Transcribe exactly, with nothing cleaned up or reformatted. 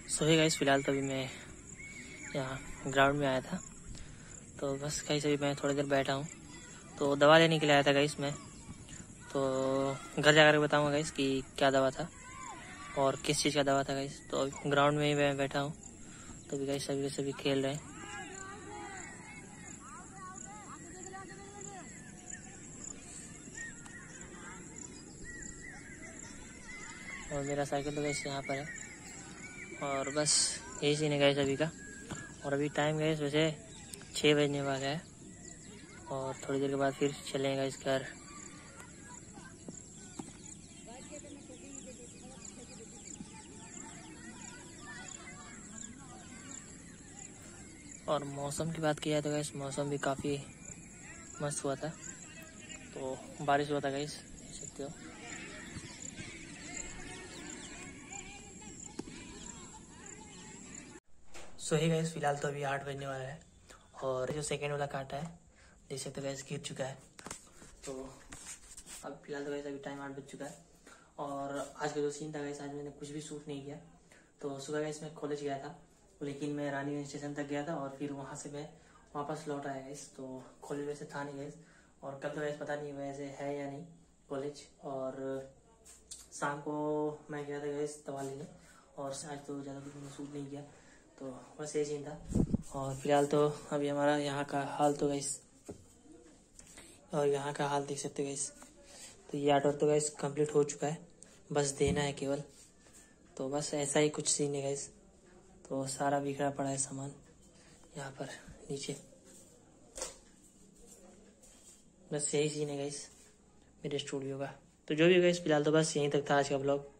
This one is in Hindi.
सो हे गाइस, फिलहाल तो अभी मैं यहाँ ग्राउंड में आया था। तो बस गाइस अभी मैं थोड़ी देर बैठा हूँ। तो दवा लेने के लिए आया था गाइस मैं। तो घर जाकर बताऊँगा गाइस कि क्या दवा था और किस चीज़ का दवा था गाइस। तो ग्राउंड में ही मैं बैठा हूँ। तो अभी गाइस सभी के सभी खेल रहे हैं। और मेरा साइकिल तो गाइस यहाँ पर है। और बस यही सीन है गाइस अभी का। और अभी टाइम गाइस वैसे छः बजने वाला है और थोड़ी देर के बाद फिर चलेंगे इस घर। और मौसम की बात की जाए तो गाइस मौसम भी काफ़ी मस्त हुआ था। तो बारिश हुआ था गाइस, देख सकते हो। सो ही गाइस, फिलहाल तो अभी आठ बजने वाला है और जो सेकेंड वाला कांटा है देख सकते हो गाइस गिर चुका है। तो अब फिलहाल तो गाइस अभी टाइम आठ बज चुका है। और आज का जो सीन था गाइस, आज मैंने कुछ भी शूट नहीं किया। तो सुबह गाइस मैं कॉलेज गया था, लेकिन मैं रानीगंज स्टेशन तक गया था और फिर वहाँ से मैं वापस लौट आया गाइस। तो कॉलेज वैसे था नहीं गाइस। और कल तो गाइस पता नहीं वैसे है या नहीं कॉलेज। और शाम को मैं गया था गाइस दवा लेने और आज तो ज़्यादा कुछ मैंने शूट नहीं किया। तो बस यही सीन था। और फिलहाल तो अभी हमारा यहाँ का हाल तो गाइस, और यहाँ का हाल देख सकते हो गाइस। तो ये आर्ट तो गाइस कंप्लीट हो चुका है, बस देना है केवल। तो बस ऐसा ही कुछ सीन है गाइस। तो सारा बिखरा पड़ा है सामान यहाँ पर नीचे। बस यही सीन है गाइस मेरे स्टूडियो का। तो जो भी गाइस फिलहाल तो बस यहीं तक था आज का ब्लॉग।